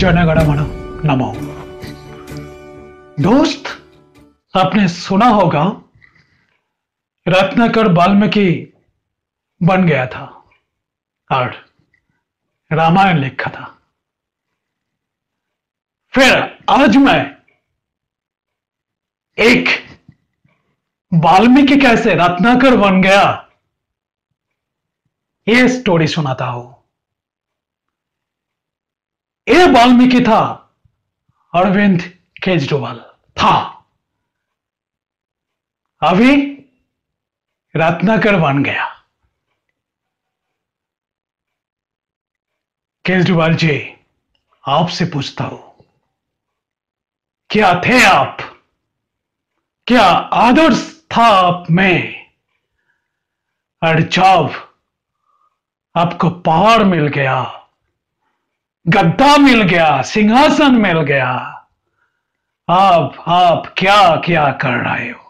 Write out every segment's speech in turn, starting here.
जनगण मन नमो। दोस्त, आपने सुना होगा रत्नाकर वाल्मीकि बन गया था और रामायण लिखा था। फिर आज मैं एक वाल्मीकि कैसे रत्नाकर बन गया ये स्टोरी सुनाता हूं। ये वाल्मीकि था अरविंद केजरीवाल था, अभी रत्नाकर बन गया। केजरीवाल जी, आपसे पूछता हूं, क्या थे आप? क्या आदर्श था आप में? और जब आपको पहाड़ मिल गया, गद्दा मिल गया, सिंहासन मिल गया, अब आप क्या क्या कर रहे हो?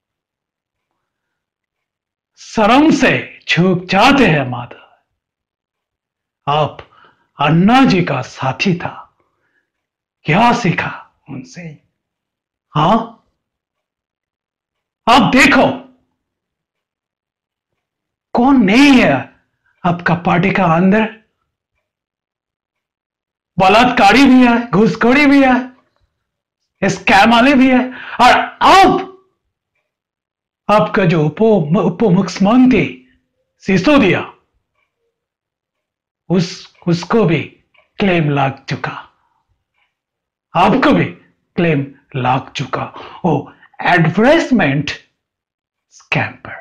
शर्म से झुक जाते हैं माता। आप अन्ना जी का साथी था, क्या सीखा उनसे? हाँ, आप देखो कौन नहीं है आपका पार्टी का अंदर। बलात्कारी भी है, घूसखोरी भी है, स्कैम वाले भी है। और अब आपका जो उप मुख्यमंत्री सिसोदिया, उसको भी क्लेम लग चुका, आपको भी क्लेम लग चुका वो एडवर्टाइजमेंट स्कैम पर।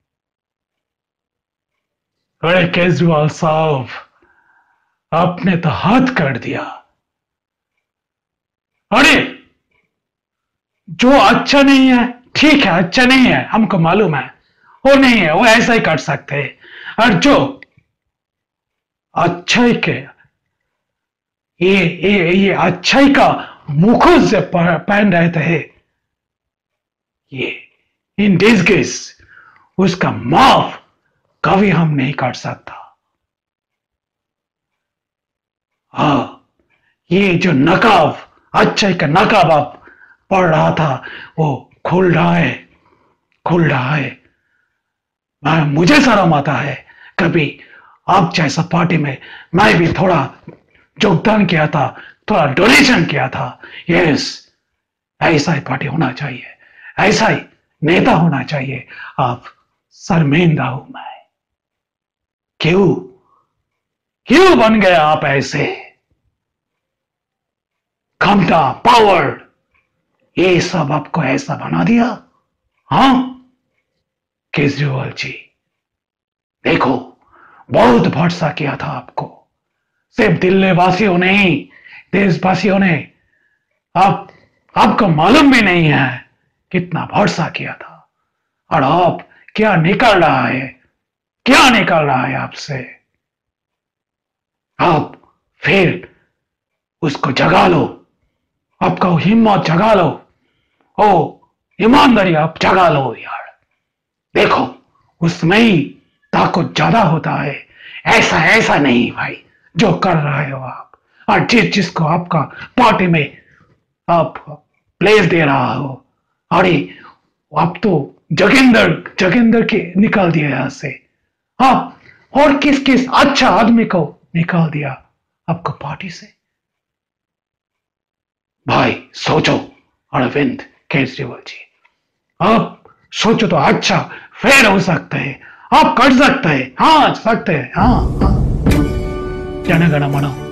अरे केजरीवाल साहब, आपने तो हद कर दिया। अरे जो अच्छा नहीं है, ठीक है, अच्छा नहीं है, हमको मालूम है, वो नहीं है, वो ऐसा ही कर सकते हैं। और जो अच्छाई के ये अच्छाई का मुखोश से पहन रहते हैं, ये इन डिस्गिस, उसका माफ कभी हम नहीं कर सकता। हाँ, ये जो नकाब, अच्छाई का नकाब आप पढ़ रहा था, वो खुल रहा है, खुल रहा है। मुझे शर्म आता है, कभी आप जैसा पार्टी में मैं भी थोड़ा योगदान किया था, थोड़ा डोनेशन किया था। यस, ऐसा ही पार्टी होना चाहिए, ऐसा ही नेता होना चाहिए। आप शर्मिंदा हूं मैं। क्यों क्यों बन गए आप ऐसे? क्षमता, पावर, ये सब आपको ऐसा बना दिया। हाँ केजरीवाल जी, देखो, बहुत भरोसा किया था आपको, सिर्फ दिल्ली वासियों ने ही, देशवासियों ने। आपको मालूम भी नहीं है कितना भरोसा किया था। और आप क्या निकल रहा है, क्या निकल रहा है आपसे? आप फिर उसको जगा लो, आपका हिम्मत जगा लो, ओ ईमानदारी आप जगा लो यार। देखो, उसमें ही ताकत ज्यादा होता है। ऐसा ऐसा नहीं भाई जो कर रहे हो आप, और जिसको आपका पार्टी में आप प्लेस दे रहा हो। अरे आप तो जगेंद्र के निकाल दिया यहां से। हाँ, और किस किस अच्छा आदमी को निकाल दिया आपको पार्टी से। भाई सोचो अरविंद केजरीवाल जी, आप सोचो तो अच्छा फेर हो सकता है, आप कर सकते हैं। हाँ सकते हैं, हाँ हाँ। जनगण मन